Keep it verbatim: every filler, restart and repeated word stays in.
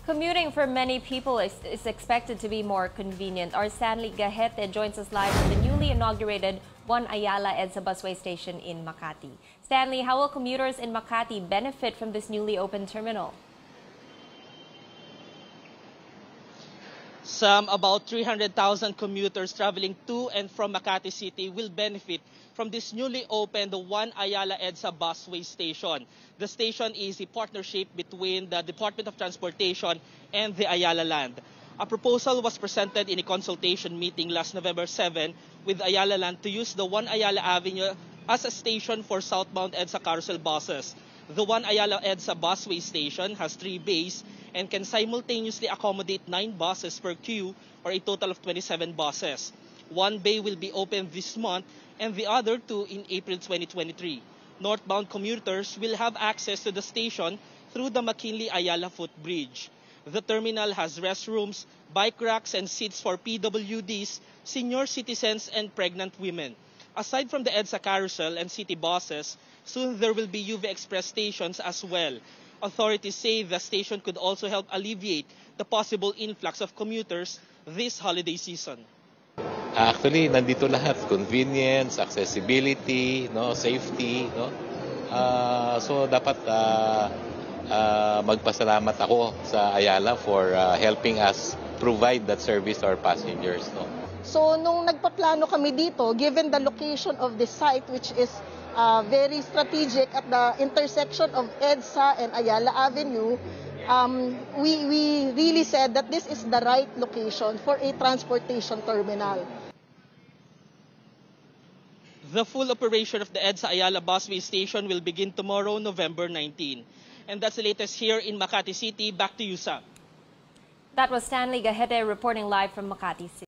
Commuting for many people is, is expected to be more convenient. Our Stanley Gahete joins us live from the newly inaugurated One Ayala EDSA Busway station in Makati. Stanley, how will commuters in Makati benefit from this newly opened terminal? Some about three hundred thousand commuters traveling to and from Makati City will benefit from this newly opened One Ayala EDSA Busway station. The station is a partnership between the Department of Transportation and the Ayala Land. A proposal was presented in a consultation meeting last November seventh with Ayala Land to use the One Ayala Avenue as a station for southbound EDSA carousel buses. The One Ayala EDSA Busway station has three bays and can simultaneously accommodate nine buses per queue, or a total of twenty-seven buses. One bay will be opened this month and the other two in April twenty twenty-three. Northbound commuters will have access to the station through the McKinley-Ayala footbridge. The terminal has restrooms, bike racks, and seats for P W Ds, senior citizens, and pregnant women. Aside from the EDSA carousel and city buses, soon there will be U V Express stations as well. Authorities say the station could also help alleviate the possible influx of commuters this holiday season. Actually, nandito lahat: convenience, accessibility, no, safety, no. Uh, so dapat uh, uh, magpasalamat ako sa Ayala for uh, helping us provide that service to our passengers, no. So nung nagpaplano kami dito, given the location of the site, which is uh, very strategic at the intersection of EDSA and Ayala Avenue, um, we, we really said that this is the right location for a transportation terminal. The full operation of the EDSA Ayala Busway station will begin tomorrow, November nineteenth. And that's the latest here in Makati City. Back to you, Sam. That was Stanley Gahete reporting live from Makati City.